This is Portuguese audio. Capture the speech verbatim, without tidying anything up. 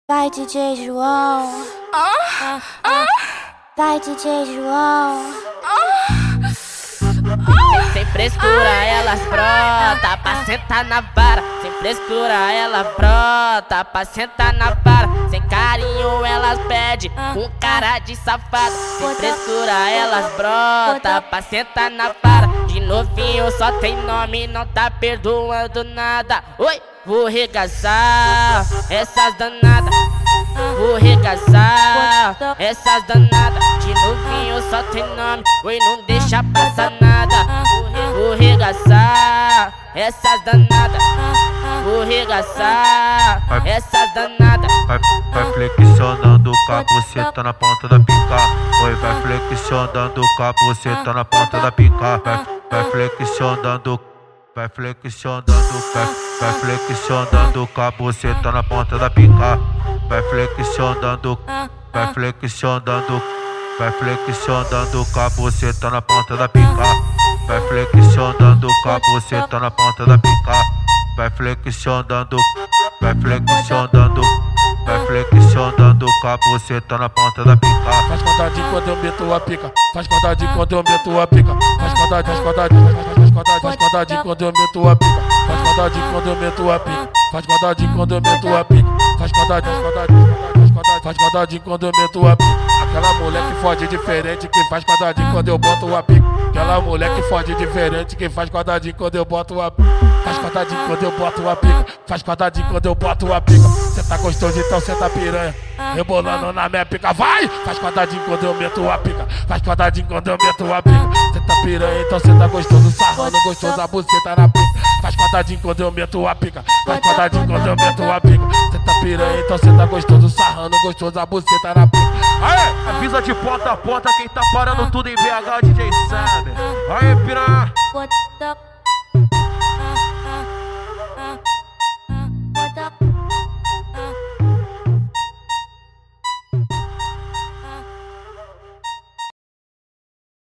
Vai D J João, ah, ah. Vai D J João, ah. Sem, sem frescura elas brota pra sentar na vara. Sem frescura elas brota pra sentar na vara. Sem carinho elas pede com cara de safada. Sem frescura elas brota pra sentar na vara. De novinho só tem nome, não tá perdoando nada. Oi, vou regaçar essas danadas. Vou regaçar essas danadas. De novinho só tem nome, oi, não deixa passar nada. Vou regaçar essas danadas. Vou regaçar essas danadas. Vai, vai flexionando com a buceta na ponta da pica. Oi, vai flexionando com a buceta na ponta da pica. Vai, vai flexionando, vai flexionando, vai, vai flexionando com a buceta na ponta da pica. Vai flexionando, vai flexionando, vai flexionando com a buceta na ponta da pica. Vai flexionando com a buceta na ponta da pica. Vai flexionando, vai flexionando, vai flexionando com a buceta na ponta da pica. Faz contadinho quando eu meto a pica. Faz contadinho quando eu meto a pica. Faz contadinho, faz contadinho, faz contadinho, faz contadinho quando eu meto a pica. Faz contadinho quando eu meto a pica. Faz contadinho quando eu meto a pica. Faz contadinho, faz contadinho, faz contadinho, faz contadinho quando eu meto a pica. Aquela mulher que fode diferente que faz contadinho quando eu boto a pica. Aquela mulher que fode diferente que faz contadinho quando eu boto a pica. Faz contadinho quando eu boto a pica. Faz contadinho quando eu boto a pica. Cê tá gostoso então cê tá piranha, rebolando na minha pica. Vai! Faz contadinho quando eu meto a pica. Faz contadinho quando eu meto a pica. Cê tá piranha então cê tá gostoso, sarrando gostoso, a buceta na pica. Faz contadinho quando eu meto a pica. Faz contadinho quando eu meto a pica. Cê tá piranha então cê tá gostoso, sarrando gostoso, a buceta na pica. Aê! Avisa de ponta a ponta quem tá parando tudo em B H, D J Saber. Aê, piranha!